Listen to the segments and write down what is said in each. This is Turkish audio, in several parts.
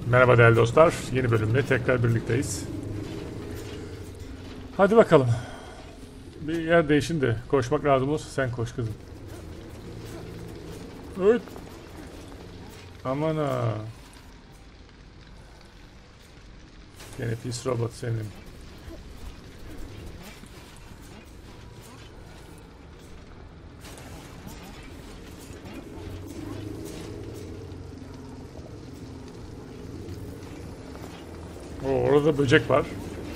Merhaba değerli dostlar. Yeni bölümle tekrar birlikteyiz. Hadi bakalım. Bir yer değişin de koşmak lazım olsa sen koş kızım. Evet. Aman ha. Gene pis robot senin. Oo, orada böcek var.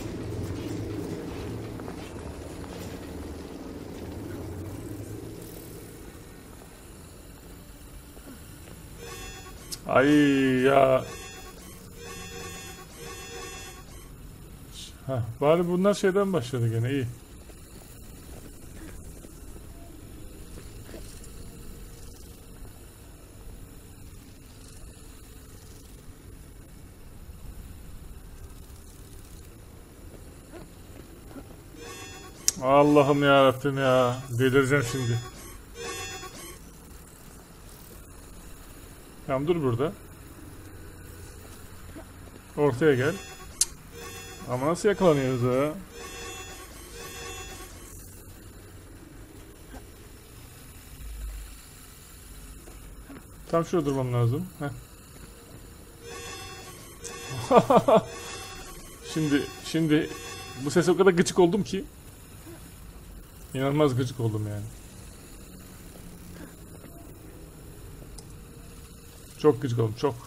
Ay ya. Heh, bari bunlar şeyden başladı gene iyi. Allah'ım ya Rabbim ya. Delireceğim şimdi. Tamam dur burada. Ortaya gel. Ama nasıl yakalanıyoruz ya? Tam şurada durmam lazım. Heh. Şimdi bu sese o kadar gıcık oldum ki. İnanılmaz gıcık oldum yani. Çok gıcık oldum, çok.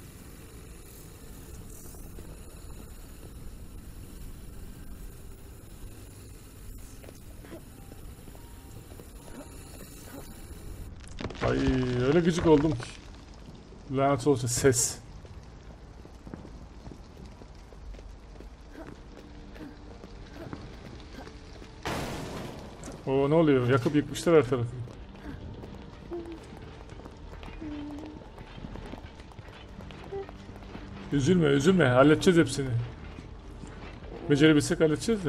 Ay öyle gıcık oldum ki. Lanet olsun ses. O ne oluyor? Yakıp yıkmışlar her tarafı. Üzülme, üzülme. Halledeceğiz hepsini. Becerebilsek halledeceğiz de.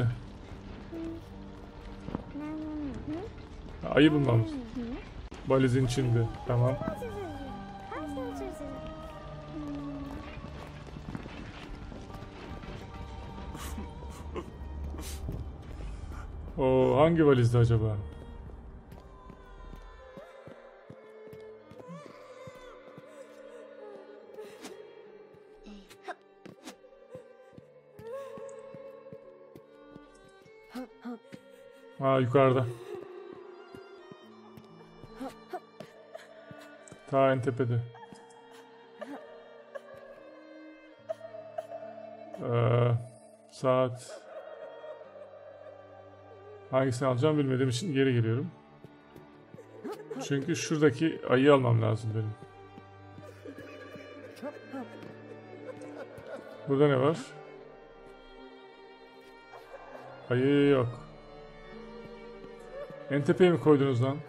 Ayı bulmamız. Valizin içinde. Tamam. O hangi valizde acaba? Ha yukarıda. Ta en tepede. Saat. Hangisini alacağım bilmediğim için geri geliyorum. Çünkü şuradaki ayıyı almam lazım benim. Burada ne var? Ayı yok. En tepeye mi koydunuz lan?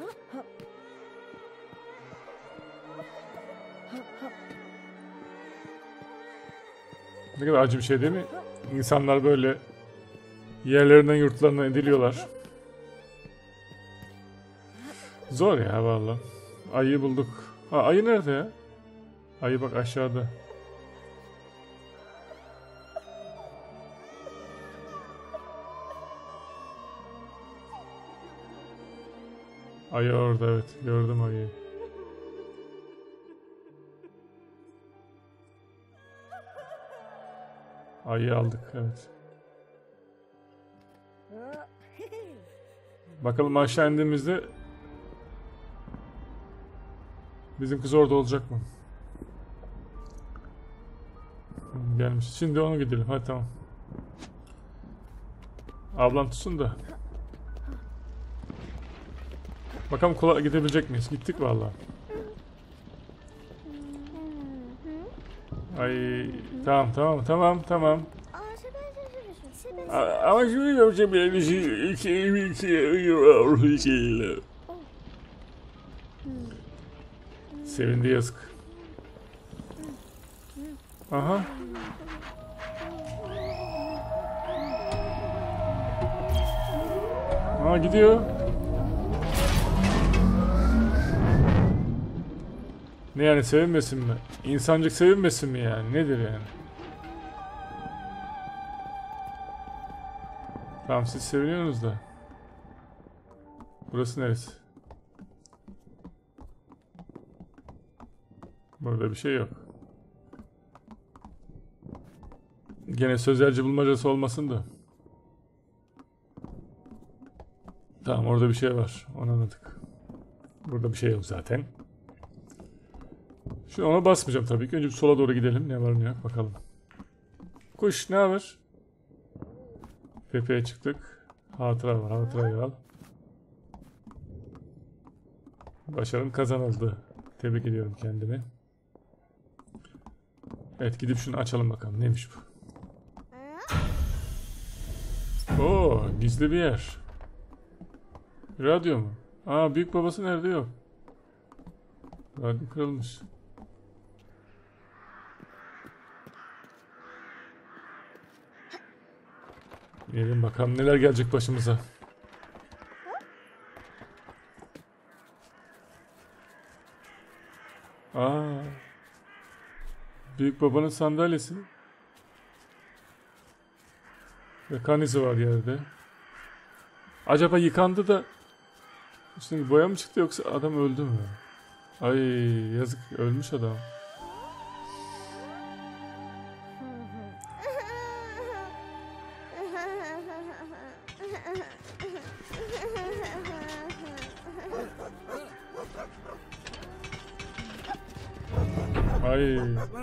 Ne kadar acı bir şey değil mi? İnsanlar böyle yerlerinden yurtlarından ediliyorlar. Zor ya vallahi. Ayıyı bulduk. Ha, ayı nerede ya? Ayı bak aşağıda. Ayı orada, evet. Gördüm ayıyı. Ayıyı aldık, evet. Bakalım aşağı indiğimizde bizim kız orada olacak mı? Gelmiş. Şimdi onu gidelim. Hadi tamam. Ablam tutsun da. Bakalım kolay gidebilecek miyiz? Gittik vallahi. Ay tamam. Ama şimdi yapacağım bir şey. Sevindi yazık. Aha. Aa gidiyor. Ne yani sevinmesin mi? İnsancık sevinmesin mi yani? Nedir yani? Tamam siz seviniyorsunuz da. Burası neresi? Burada bir şey yok. Gene sözelci bulmacası olmasın da. Tamam orada bir şey var. Onu anladık. Burada bir şey yok zaten. Şimdi ona basmayacağım tabii ki. Önce bir sola doğru gidelim. Ne var ne yok bakalım. Kuş ne haber? Tepeye çıktık. Hatıra var. Hatırayı al. Başarım kazanıldı. Tebrik ediyorum kendimi. Evet gidip şunu açalım bakalım. Neymiş bu? Oo gizli bir yer. Radyo mu? Aa büyük babası nerede yok? Radyo kırılmış. Gelin bakalım neler gelecek başımıza. Aa. Büyük babanın sandalyesi. Ve kan izi var yerde. Acaba yıkandı da üstüne boya mı çıktı yoksa adam öldü mü? Ay yazık ölmüş adam. Ay.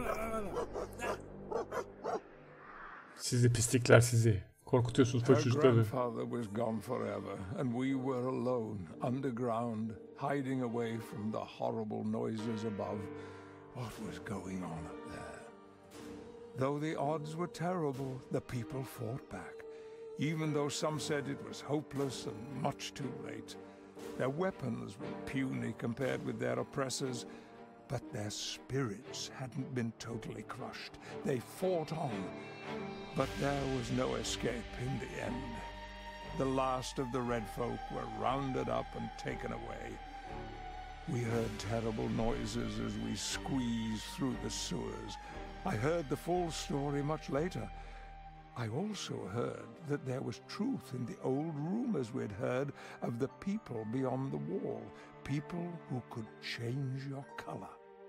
Sizi pislikler sizi. Korkutuyorsunuz bu çocukları. Grandfather was gone forever, and we were alone, underground, hiding away from the horrible noises above. What was going on up there? Though the odds were terrible, the people fought back, even though some said it was hopeless and much too late. Their weapons were puny compared with their oppressors, but their spirits hadn't been totally crushed. They fought on, but there was no escape in the end. The last of the Red Folk were rounded up and taken away. We heard terrible noises as we squeezed through the sewers. I heard the full story much later. I also heard that there was truth in the old rumors we'd heard of the people beyond the wall, people who could change your color.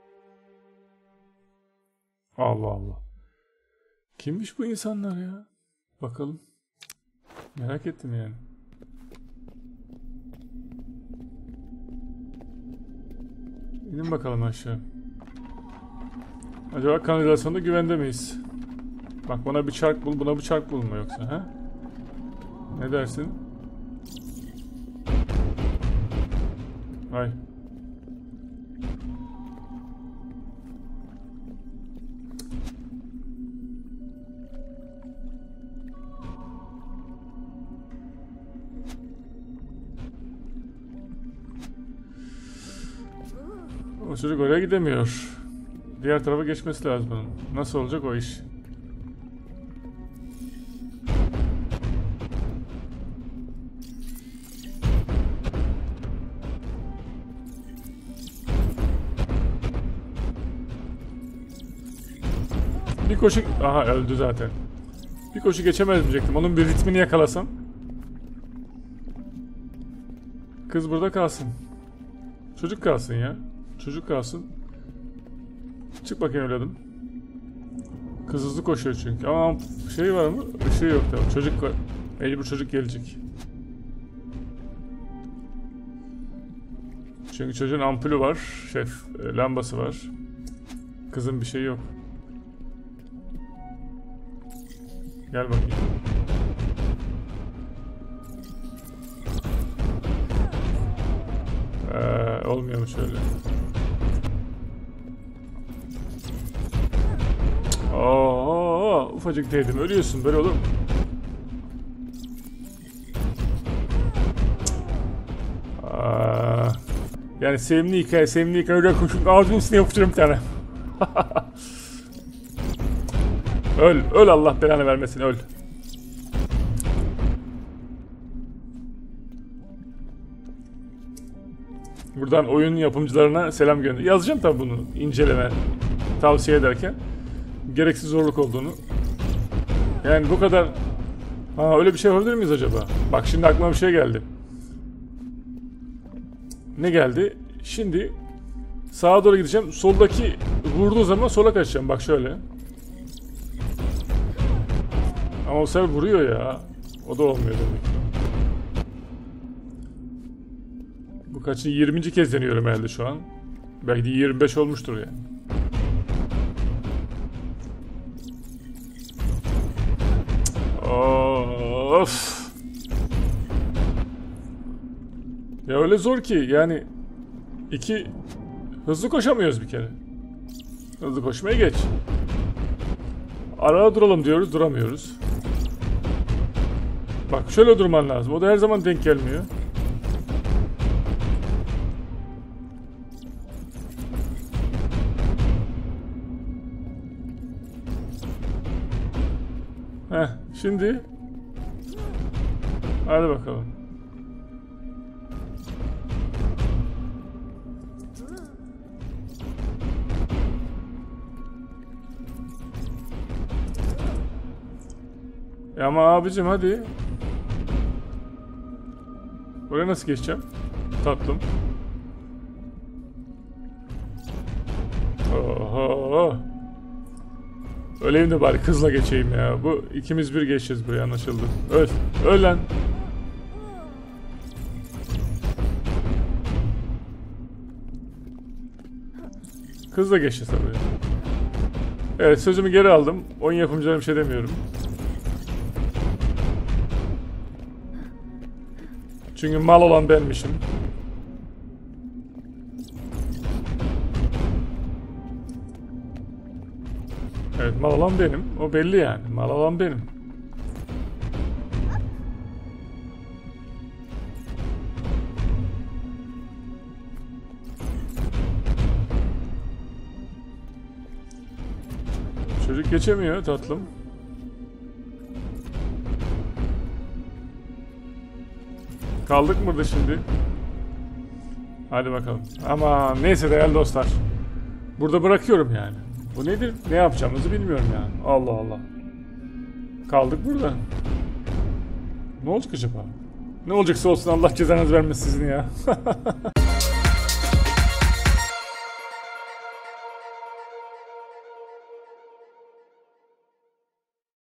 Allah Allah. Kimmiş bu insanlar ya? Bakalım. Merak ettim yani. İnin bakalım aşağı. Acaba kanalizasyonda güvende miyiz? Bak bana bir çark bul, buna bir çark bulma yoksa ha? Ne dersin? Ay. O çocuk oraya gidemiyor. Diğer tarafa geçmesi lazım bunun. Nasıl olacak o iş? Bir koşu... Aha öldü zaten. Bir koşu geçemez diyecektim. Onun bir ritmini yakalasam. Kız burada kalsın. Çocuk kalsın ya. Çocuk kalsın. Çık bakayım evladım. Kız hızlı koşuyor çünkü. Ama şey var mı? Işığı yok tabii. Çocuk var. Mecbur çocuk gelecek. Çünkü çocuğun ampulü var. Lambası var. Kızın bir şeyi yok. Gel bakayım. Olmuyormuş öyle. Oo, ufacık değdim. Ölüyorsun. Böyle olur mu? Yani sevimli hikaye. Sevimli hikaye. Öyle kuşun ağzının üstüne yapıştırırım bir tane. Öl. Öl Allah belanı vermesin. Öl. Buradan oyun yapımcılarına selam gönder. Yazacağım tabi bunu. İnceleme. tavsiye ederken gereksiz zorluk olduğunu. Yani bu kadar... Ha, öyle bir şey yapabilir miyiz acaba? Bak şimdi aklıma bir şey geldi. Ne geldi? Şimdi sağa doğru gideceğim. Soldaki vurduğu zaman sola kaçacağım. Bak şöyle. Ama o sefer vuruyor ya. O da olmuyor demek. Bu kaçıncı? 20. kez deniyorum herhalde şu an. Belki de 25 olmuştur yani. Of. Ya öyle zor ki yani hızlı koşamıyoruz bir kere. Hızlı koşmaya geç. Arada duralım diyoruz, duramıyoruz. Bak şöyle durman lazım. O da her zaman denk gelmiyor. Heh, şimdi hadi bakalım. Ama abicim hadi. Oraya nasıl geçeceğim? Tatlım. Oho. Öleyim de bari kızla geçeyim ya. Bu ikimiz bir geçeceğiz buraya, anlaşıldı. Öl. Öl lan. Kızla geçeceğiz tabii. Evet, sözümü geri aldım. Oyun yapımcılarına bir şey demiyorum. Çünkü mal olan benmişim. Evet, mal olan benim. O belli yani. Mal olan benim. Çocuk geçemiyor tatlım. Kaldık mı burada şimdi? Hadi bakalım. Ama neyse değerli dostlar. Burada bırakıyorum yani. Bu nedir? Ne yapacağımızı bilmiyorum yani. Allah Allah. Kaldık burada. Ne olacak acaba? Ne olacaksa olsun, Allah cezanızı vermesin sizin ya.